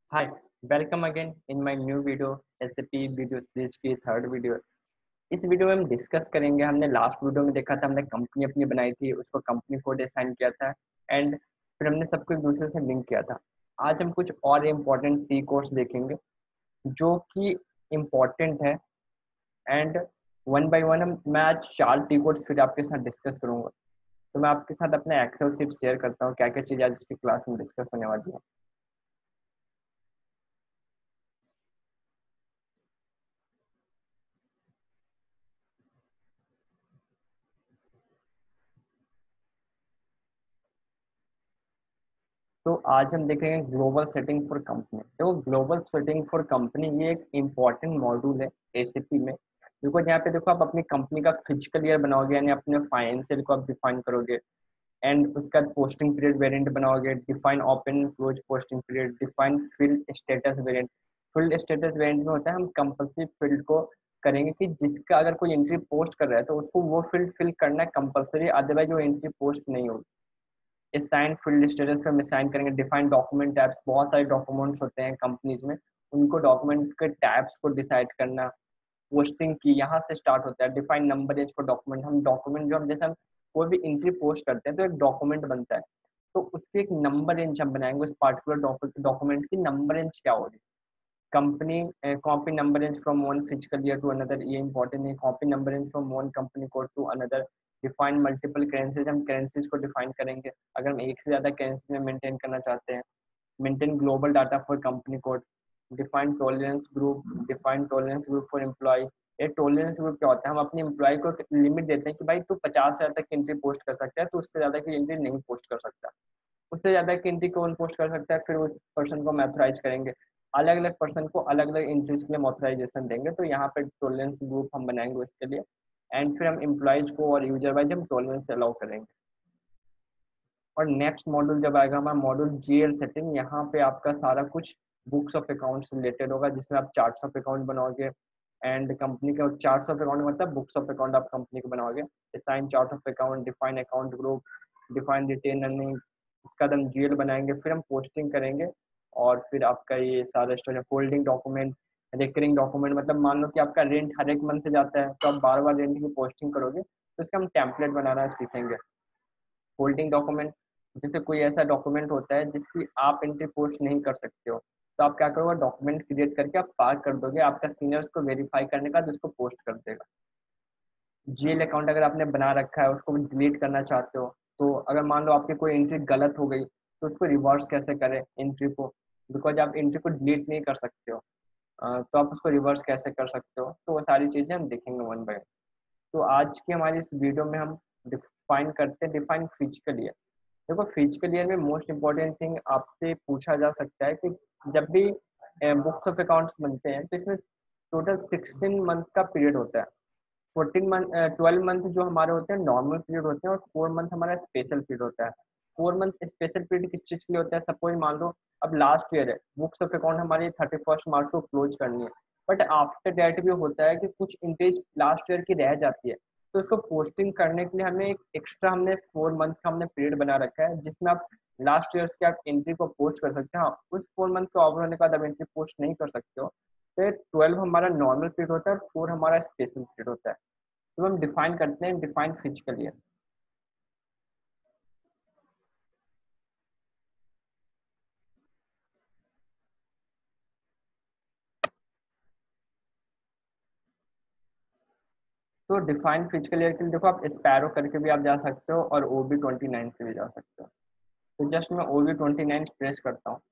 Hi, welcome again in my new video SAP video series की third video. इस video में हम discuss करेंगे। हमने लास्ट वीडियो में देखा था, हमने कंपनी अपनी बनाई थी, उसको कंपनी कोड असाइन किया था एंड फिर हमने सबको एक दूसरे से लिंक किया था। आज हम कुछ और इम्पोर्टेंट टी कोड्स देखेंगे जो कि इम्पोर्टेंट है एंड वन बाय वन मैं आज 4 टी कोड्स फिर आपके साथ डिस्कस करूंगा। तो मैं आपके साथ अपना एक्सेल शीट शेयर करता हूँ, क्या क्या चीज़ें आज इसकी क्लास में डिस्कस होने वाली है। तो आज हम देखेंगे ग्लोबल सेटिंग फॉर कंपनी। देखो, ग्लोबल सेटिंग फॉर कंपनी ये एक इम्पॉर्टेंट मॉड्यूल है एसीपी में। बिकॉज यहाँ पे देखो, आप अपनी कंपनी का फिजिकल ईयर बनाओगे, यानी अपने फाइनेंशियल को आप डिफाइन करोगे एंड उसका पोस्टिंग पीरियड वेरिएंट बनाओगे, define open close posting period, define field status variant. Field status variant में होता है हम कंपल्सरी फील्ड को करेंगे कि जिसका अगर कोई एंट्री पोस्ट कर रहा है तो उसको वो फील्ड फिल करना है कंपल्सरी, अदरवाइज वो एंट्री पोस्ट नहीं होगी। असाइन फील्ड स्टेटस पे हम असाइन करेंगे। डिफाइन डॉक्यूमेंट टैब्स, बहुत सारे डॉक्यूमेंट्स होते हैं कंपनीज में, उनको डॉक्यूमेंट के टैब्स को डिसाइड करना। पोस्टिंग की यहाँ से स्टार्ट होता है। Define number range for document, हम डॉक्यूमेंट जो हम जैसे हम कोई भी एंट्री पोस्ट करते हैं तो एक डॉक्यूमेंट बनता है, तो उसकी एक नंबर रेंज हम बनाएंगे। उस पार्टिकुलर डॉक्यूमेंट की नंबर रेंज क्या होगी। Company copy number range from one physical year to another, ये इंपॉर्टेंट है। Copy number range from one company code to another. Define multiple currencies, हम करेंसीज को डिफाइन करेंगे अगर हम एक से ज्यादा करेंसी में मेंटेन करना चाहते हैं। Maintain global data for company code. Define tolerance group, define tolerance group for employ. ये टॉलरेंस ग्रुप क्या होता है, हम अपने एम्प्लॉय को लिमिट देते हैं कि भाई तू 50,000 तक एंट्री पोस्ट कर सकता है, तो उससे ज्यादा की एंट्री नहीं पोस्ट कर सकता। उससे ज्यादा की एंट्री कौन पोस्ट कर सकता है, फिर उस पर्सन को हम ऑथराइज करेंगे। अलग अलग पर्सन को अलग अलग एंट्रीज के लिए ऑथराइजेशन देंगे, तो यहाँ पे टॉलरेंस ग्रुप हम बनाएंगे उसके लिए। एंड फिर हम एम्प्लॉयज को और यूजर वाइज हम टॉलरेंस अलाउ करेंगे। और नेक्स्ट मॉड्यूल जब आएगा हमारा मॉड्यूल जीएल सेटिंग, यहाँ पे आपका सारा कुछ बुक्स ऑफ अकाउंट्स रिलेटेड होगा, जिसमें आप चार्ट्स ऑफ अकाउंट बनाओगे एंड कंपनी का चार्ट्स ऑफ अकाउंट मतलब बुक्स ऑफ अकाउंट आप कंपनी को बनाओगे। Assign chart of account, define account group, define retain earning, इसका हम जीएल बनाएंगे। फिर हम पोस्टिंग करेंगे और फिर आपका ये सारा story holding document, recurring document, मतलब मान लो कि आपका रेंट हर एक मंथ जाता है तो आप बार बार रेंट की पोस्टिंग करोगे, तो इसका हम टेम्पलेट बनाना सीखेंगे। होल्डिंग डॉक्यूमेंट, जैसे कोई ऐसा डॉक्यूमेंट होता है जिसकी आप एंट्री पोस्ट नहीं कर सकते हो, तो आप क्या करोगे, डॉक्यूमेंट क्रिएट करके आप पास कर दोगे, आपका सीनियर उसको वेरीफाई करने का, तो उसको पोस्ट कर देगा। जीएल अकाउंट अगर आपने बना रखा है, उसको डिलीट करना चाहते हो, तो अगर मान लो आपकी कोई एंट्री गलत हो गई, तो उसको रिवर्स कैसे करें एंट्री को, बिकॉज आप एंट्री को डिलीट नहीं कर सकते हो। तो आप उसको रिवर्स कैसे कर सकते हो, तो वो सारी चीज़ें हम देखेंगे वन बाय। तो आज की हमारी इस वीडियो में हम डिफाइन करते हैं, डिफाइन फिजिकल ईयर। देखो, फिजिकल ईयर में मोस्ट इम्पोर्टेंट थिंग आपसे पूछा जा सकता है कि जब भी बुक्स ऑफ अकाउंट्स बनते हैं तो इसमें टोटल 16 मंथ का पीरियड होता है। 14 मंथ 12 मंथ जो हमारे होते हैं नॉर्मल पीरियड होते हैं, और 4 मंथ हमारा स्पेशल पीरियड होता है। 4 मंथ स्पेशल पीरियड किस चीज़ के लिए होता है, सपोज मान लो अब लास्ट ईयर है, बुक्स ऑफ अकाउंट हमारी 31 मार्च को क्लोज करनी है, बट आफ्टर डेट भी होता है कि कुछ इंट्रीज लास्ट ईयर की रह जाती है, तो उसको पोस्टिंग करने के लिए हमें एक एक्स्ट्रा हमने 4 मंथ का हमने पीरियड बना रखा है, जिसमें आप लास्ट ईयर्स के आप एंट्री को पोस्ट कर सकते हैं। हाँ, उस 4 मंथ के ओवर होने के बाद आप एंट्री पोस्ट नहीं कर सकते हो। तो 12 हमारा नॉर्मल पीरियड होता है और 4 हमारा स्पेशल पीरियड होता है। तो हम डिफाइन करते हैं डिफाइन फिजिकल ईयर। तो डिफाइन फिजिकल ईयर के लिए देखो, आप स्पैरो करके भी आप जा सकते हो और OB29 से भी जा सकते हो। तो जस्ट मैं OB29 प्रेस करता हूँ।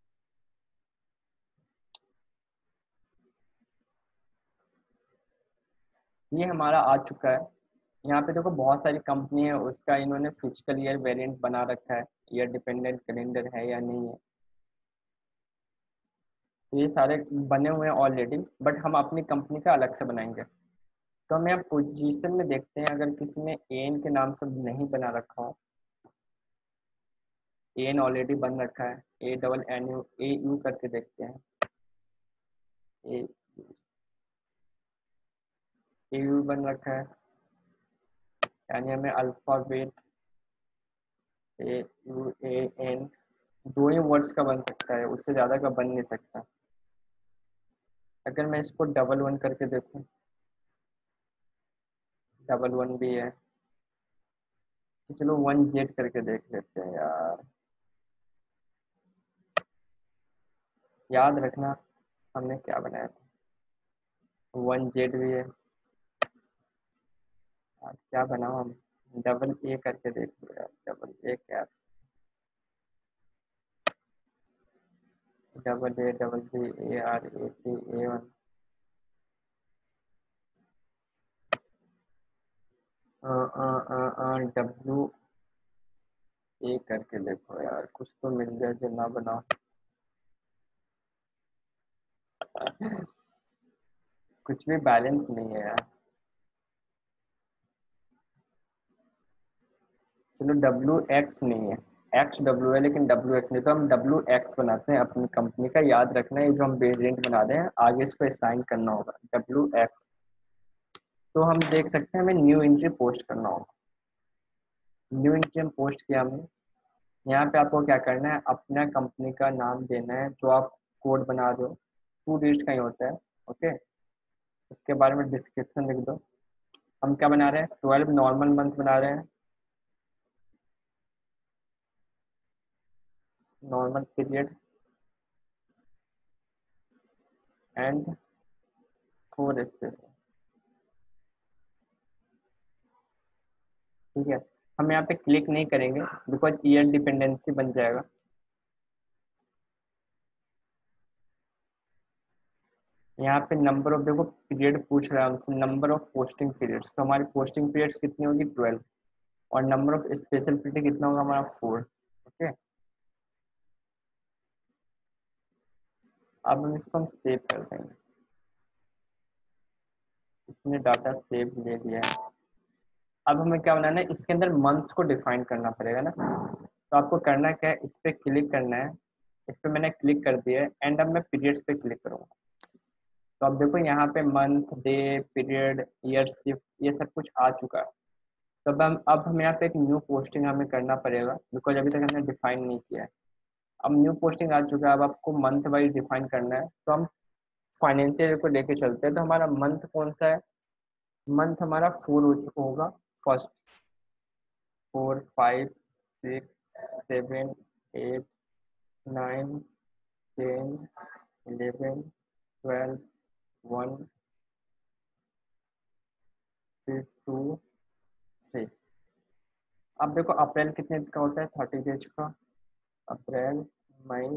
ये हमारा आ चुका है। यहाँ पे देखो बहुत सारी कंपनी है, उसका इन्होंने फिजिकल ईयर वेरिएंट बना रखा है, ईयर डिपेंडेंट कैलेंडर है या नहीं है। तो ये सारे बने हुए हैं ऑलरेडी, बट हम अपनी कंपनी का अलग से बनाएंगे। तो हम यहाँ पोजीशन में देखते हैं, अगर किसी ने एन के नाम से नहीं बना रखा हो। एन ऑलरेडी बन रखा है, ANNU करके देखते हैं। ए यू बन रखा है, यानी हमें अल्फाबेट AUAN दो ही वर्ड्स का बन सकता है, उससे ज़्यादा का बन नहीं सकता। अगर मैं इसको डबल वन करके देखूँ, डबल वन भी है, तो चलो वन जेड करके देख लेते हैं यार। याद रखना हमने क्या बनाया था, वन जेड भी है। यार क्या बनाओ हम, डबल ए करके देख लो यार, double A cap, double A double B A R A T A one, W A करके देखो यार, कुछ तो मिल जाए जो ना बनाओ। कुछ भी बैलेंस नहीं है यार। चलो डब्ल्यू एक्स नहीं है, एक्स डब्ल्यू है लेकिन डब्ल्यू एक्स नहीं, तो हम डब्ल्यू एक्स बनाते हैं अपनी कंपनी का। याद रखना है जो हम वेरिएंट बना रहे हैं आगे इसको असाइन करना होगा डब्ल्यू एक्स। तो हम देख सकते हैं हमें न्यू एंट्री पोस्ट करना होगा। न्यू एंट्री हम पोस्ट किया हमने। यहाँ पे आपको क्या करना है, अपना कंपनी का नाम देना है जो आप कोड बना रहे हो, 2 डिजिट का ही होता है। ओके, उसके बारे में डिस्क्रिप्शन लिख दो। हम क्या बना रहे हैं, 12 नॉर्मल मंथ बना रहे हैं, नॉर्मल पीरियड एंड 4 स्पेस। ठीक है, हम यहाँ पे क्लिक नहीं करेंगे बिकॉज ईयर डिपेंडेंसी बन जाएगा। यहाँ पे नंबर ऑफ, देखो पीरियड पूछ रहा है हमसे, नंबर ऑफ पोस्टिंग पीरियड्स, तो हमारी पोस्टिंग पीरियड्स कितनी होगी 12, और नंबर ऑफ स्पेशल पीरियड कितना होगा हमारा 4। ओके, अब हम इसको हम सेव कर देंगे, इसने डाटा सेव ले लिया है। अब हमें क्या बनाना है, इसके अंदर मंथ्स को डिफाइन करना पड़ेगा ना। तो आपको करना क्या है, इस पर क्लिक करना है, इस पर मैंने क्लिक कर दिया है, एंड अब मैं पीरियड्स पे क्लिक करूँगा। तो अब देखो यहाँ पे month, day, period, year, shift, ये सब कुछ आ चुका है। तो अब हम यहाँ पे एक न्यू पोस्टिंग हमें करना पड़ेगा बिकॉज अभी तक हमने डिफाइन नहीं किया है। अब न्यू पोस्टिंग आ चुका है, अब आपको मंथ वाइज डिफाइन करना है। तो हम फाइनेंशियल को लेके चलते हैं। तो हमारा मंथ कौन सा है, मंथ हमारा 4 हो चुका होगा, फर्स्ट, 4, 5, 6, 7, 8, 9, 10, 11, 12, 1, 2, 3। अब देखो अप्रैल कितने का होता है, 30 डेज का। अप्रैल, मई,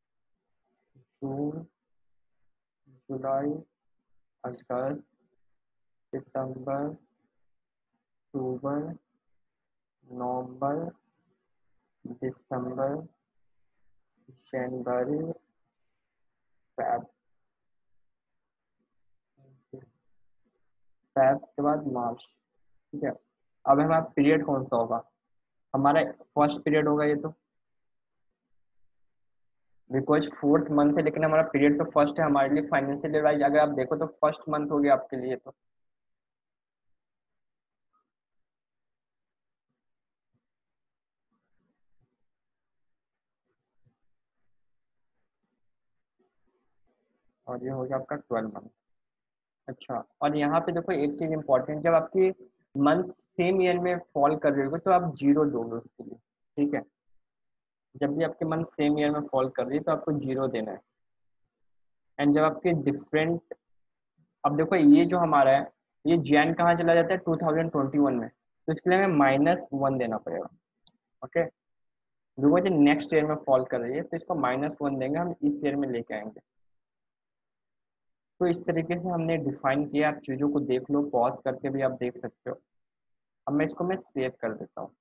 जून, जुलाई, अगस्त, सितंबर, अक्टूबर, नवंबर, दिसंबर, जनवरी, फेब, फेब के बाद मार्च। ठीक है, अब हमारा पीरियड कौन सा होगा, हमारा फर्स्ट पीरियड होगा ये तो, बिकॉज फोर्थ मंथ है लेकिन हमारा पीरियड तो फर्स्ट है हमारे लिए। फाइनेंशियल वाइज अगर आप देखो तो फर्स्ट मंथ हो गया आपके लिए तो। और ये हो गया आपका 12 मंथ। अच्छा, और यहाँ पे देखो एक चीज इंपॉर्टेंट, जब आपकी मंथ सेम ईयर में फॉल कर रही होगी तो आप जीरो दोगे उसके लिए। ठीक है, जब भी आपके मंथ सेम ईयर में फॉल कर रही है तो आपको जीरो देना है। एंड जब आपके डिफरेंट, अब देखो ये जो हमारा है, ये जैन कहाँ चला जाता है, 2021 में, तो इसके लिए हमें -1 देना पड़ेगा। ओके, बिकॉज ये नेक्स्ट ईयर में फॉल कर रही है तो इसको -1 देंगे, हम इस ईयर में लेके आएंगे। तो इस तरीके से हमने डिफाइन किया, आप चीज़ों को देख लो, पॉज करके भी आप देख सकते हो। अब मैं सेव कर देता हूँ,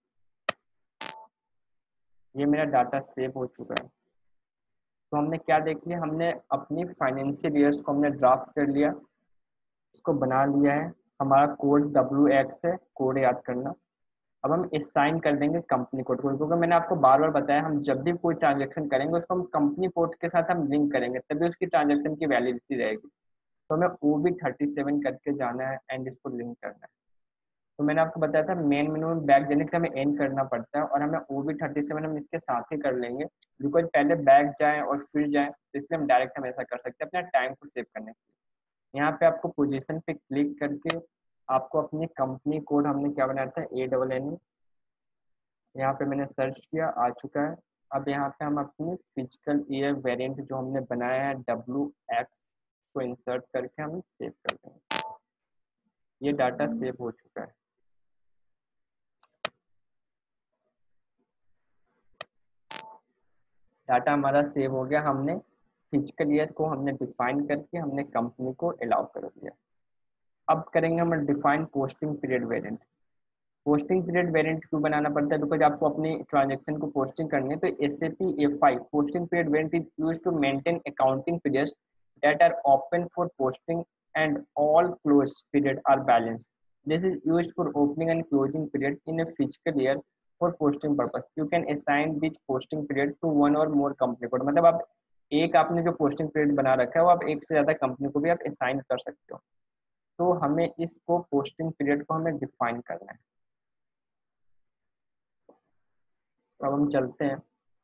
ये मेरा डाटा सेव हो चुका है। तो हमने क्या देख लिया, हमने अपनी फाइनेंशियल ईयर्स को हमने ड्राफ्ट कर लिया, इसको बना लिया है। हमारा कोड WX है, कोड याद करना। अब हम असाइन कर देंगे कंपनी कोड को, क्योंकि मैंने आपको बार बार बताया हम जब भी कोई ट्रांजेक्शन करेंगे उसको हम कंपनी कोड के साथ हम लिंक करेंगे, तभी उसकी ट्रांजेक्शन की वैलिडिटी रहेगी। तो हमें OB37 करके जाना है एंड इसको लिंक करना है। तो मैंने आपको बताया था मेन मेनू में बैक जाने के लिए हमें एन करना पड़ता है, और हमें OB37 हम इसके साथ ही कर लेंगे, बिकॉज पहले बैक जाएं और फिर जाएं, तो इसलिए हम डायरेक्ट हम ऐसा कर सकते हैं अपना टाइम को सेव करने के लिए। यहाँ पे आपको पोजीशन पे क्लिक करके आपको अपनी कंपनी कोड हमने क्या बनाया था ANNE, यहाँ पे मैंने सर्च किया, आ चुका है। अब यहाँ पे हम अपनी फिजिकल ईयर वेरिएंट जो हमने बनाया है WX को इंसर्ट करके हम सेव कर देंगे। ये डाटा सेव हो चुका है। डाटा हमारा सेव हो गया, हमने फिजिकल ईयर को हमने डिफाइन करके हमने कंपनी को अलाउ कर दिया। अब करेंगे हम define posting period variant. Posting period variant क्यों बनाना पड़ता है, बिकॉज आपको अपनी ट्रांजेक्शन को पोस्टिंग करनी है। तो SAP A5 posting period variant is used to maintain accounting periods that are open for posting and all closed period are balanced. This is used for opening and closing period in a fiscal year for posting purpose. You can assign this posting period to one or more company code. मतलब आप एक आपने जो posting period बना रखा है वो आप एक से ज़्यादा कंपनी को भी आप असाइन कर सकते हो। तो हमें इसको पोस्टिंग पीरियड को हमें डिफाइन करना है। तो अब हम चलते हैं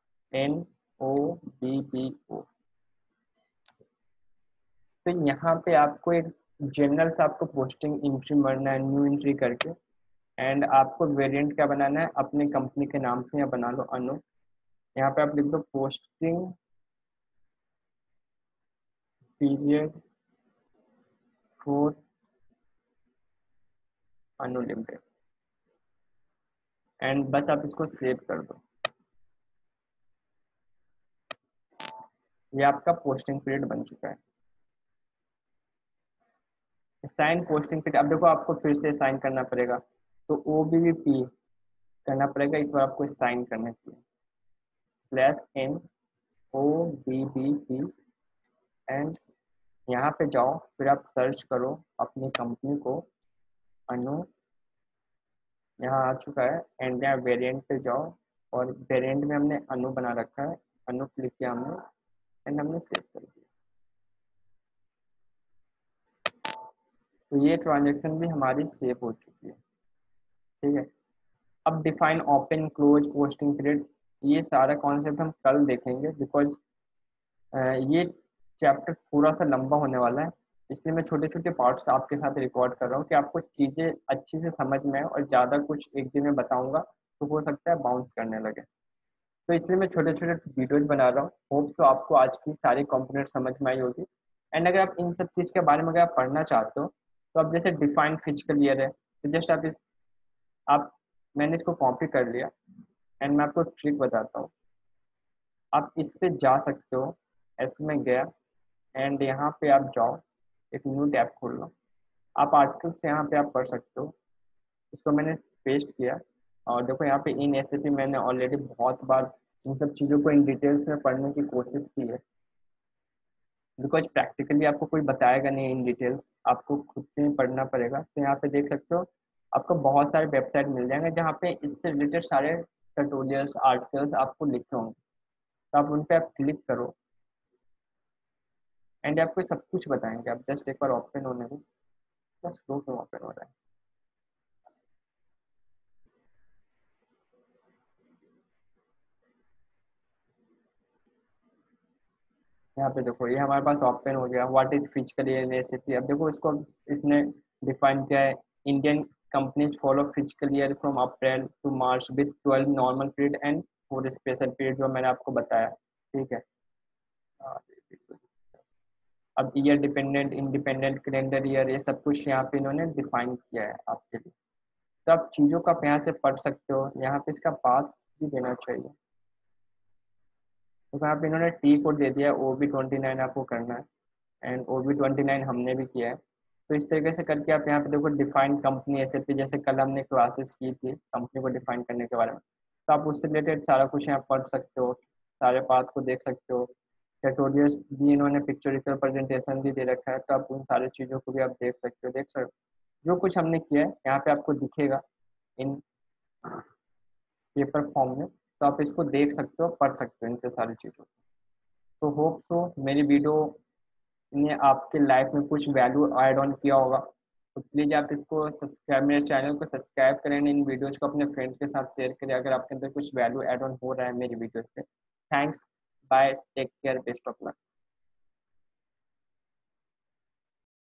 NOBBO। तो यहाँ पे आपको एक जनरल से आपको पोस्टिंग एंट्री मरना है न्यू एंट्री करके, एंड आपको वेरिएंट क्या बनाना है अपनी कंपनी के नाम से, या बना लो अनु। यहाँ पे आप लिख दो posting period for Anu limited, and बस आप इसको सेव कर दो। ये आपका पोस्टिंग पीरियड बन चुका है। साइन पोस्टिंग पीरियड, अब देखो आपको फिर से साइन करना पड़ेगा, तो OBBP करना पड़ेगा इस बार आपको साइन करने के लिए /NOBBP, एंड यहाँ पे जाओ, फिर आप सर्च करो अपनी कंपनी को अनु, यहाँ आ चुका है, एंड यहाँ वेरिएंट पे जाओ, और वेरिएंट में हमने अनु बना रखा है, अनु क्लिक किया हमने, एंड हमने सेव कर दिया। तो ये ट्रांजेक्शन भी हमारी सेव हो चुकी है, ठीक है। अब define open close posting period, ये सारा कॉन्सेप्ट हम कल देखेंगे, बिकॉज ये चैप्टर थोड़ा सा लंबा होने वाला है, इसलिए मैं छोटे छोटे पार्ट्स आपके साथ रिकॉर्ड कर रहा हूँ कि आपको चीज़ें अच्छी से समझ में आए, और ज़्यादा कुछ एक दिन में बताऊंगा तो हो सकता है बाउंस करने लगे। तो इसलिए मैं छोटे छोटे वीडियोज बना रहा हूँ। होप तो आपको आज की सारी कंपोनेंट समझ में आई होगी। एंड अगर आप इन सब चीज़ के बारे में अगर आप पढ़ना चाहते हो, तो आप जैसे डिफाइंड फिजिकल ईयर है, तो जस्ट आप मैंने इसको कॉपी कर लिया, एंड मैं आपको ट्रिक बताता हूँ। आप इस पे जा सकते हो, ऐसे में गया, एंड यहाँ पे आप जाओ, एक न्यू टैब खोल लो, आप आर्टिकल्स यहाँ पे आप पढ़ सकते हो। इसको मैंने पेस्ट किया, और देखो यहाँ पे इन SAP मैंने ऑलरेडी बहुत बार इन सब चीज़ों को इन डिटेल्स में पढ़ने की कोशिश की है, बिकॉज प्रैक्टिकली आपको कोई बताएगा नहीं इन डिटेल्स, आपको खुद से ही पढ़ना पड़ेगा। तो यहाँ पे देख सकते हो आपको बहुत सारे वेबसाइट मिल जाएंगे जहाँ पे इससे रिलेटेड सारे ट्यूटोरियल्स आर्टिकल्स आपको लिखे होंगे, तो आप उन पर आप क्लिक करो, एंड आपको सब कुछ बताएंगे। आप जस्ट एक बार ओपन होने में, बस स्लो क्यों ओपन हो रहा है। यहाँ पे देखो ये हमारे पास ओपन हो गया, what is physical year in SAP। अब देखो इसको इसने डिफाइन किया है, Indian companies follow physical year from April to March with 12 normal period and 4 special period, जो मैंने आपको बताया, ठीक है। अब year dependent, independent, calendar year, ये सब कुछ यहाँ पे इन्होंने डिफाइन किया है आपके लिए। तो आप चीज़ों का आप यहाँ से पढ़ सकते हो, यहाँ पे इसका पाथ भी देना चाहिए। तो यहाँ पे इन्होंने T कोड दे दिया है, OB29 आपको करना है, एंड OB29 हमने भी किया है। तो इस तरीके से करके आप यहाँ पे देखो डिफाइन कंपनी SAP, जैसे कल हमने क्लासेस की थी कंपनी को डिफाइन करने के बारे में, तो आप उससे रिलेटेड सारा कुछ यहाँ पढ़ सकते हो, सारे पाथ को देख सकते हो। ट्यूटोरियल्स भी इन्होंने पिक्चरिकल प्रेजेंटेशन भी दे रखा है, तो आप उन सारी चीज़ों को भी आप देख सकते हो। देख सकते हो जो कुछ हमने किया है यहाँ पे आपको दिखेगा इन पेपर फॉर्म में, तो आप इसको देख सकते हो, पढ़ सकते हो इनसे सारी चीज़ों। तो होप सो मेरी वीडियो ने आपके लाइफ में कुछ वैल्यू ऐड ऑन किया होगा। तो प्लीज़ आप इसको सब्सक्राइब, मेरे चैनल को सब्सक्राइब करें, इन वीडियोज़ को अपने फ्रेंड्स के साथ शेयर करें अगर आपके अंदर कुछ वैल्यू ऐड ऑन हो रहा है मेरी वीडियो से। Thanks, bye, take care, best of luck.